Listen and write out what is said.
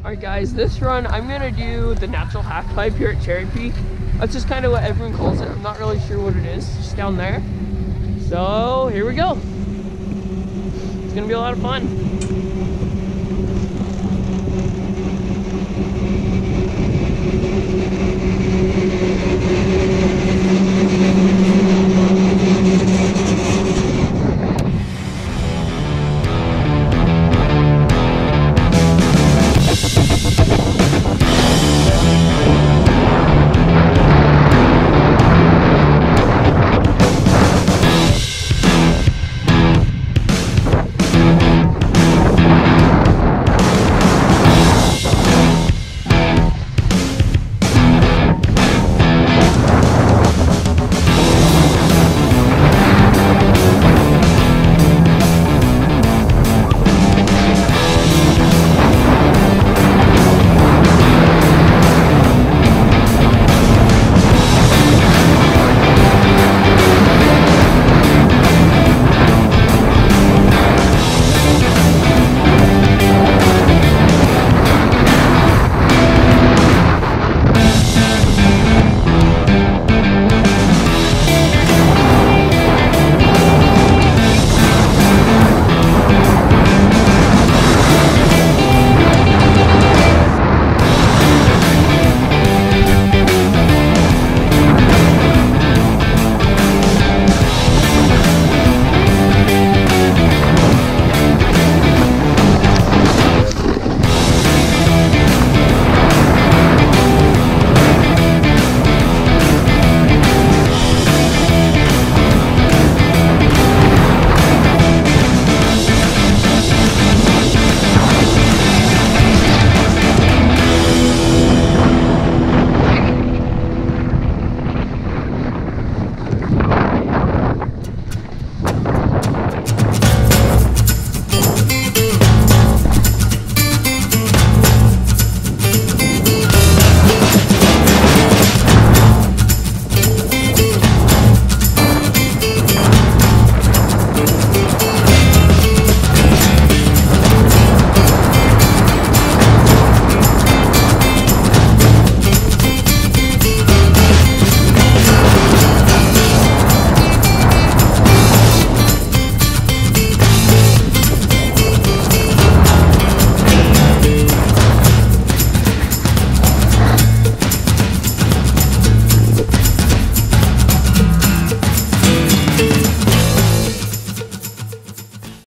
Alright guys, this run I'm gonna do the natural half pipe here at Cherry Peak. That's just kind of what everyone calls it. I'm not really sure what it is, just down there. So here we go. It's gonna be a lot of fun.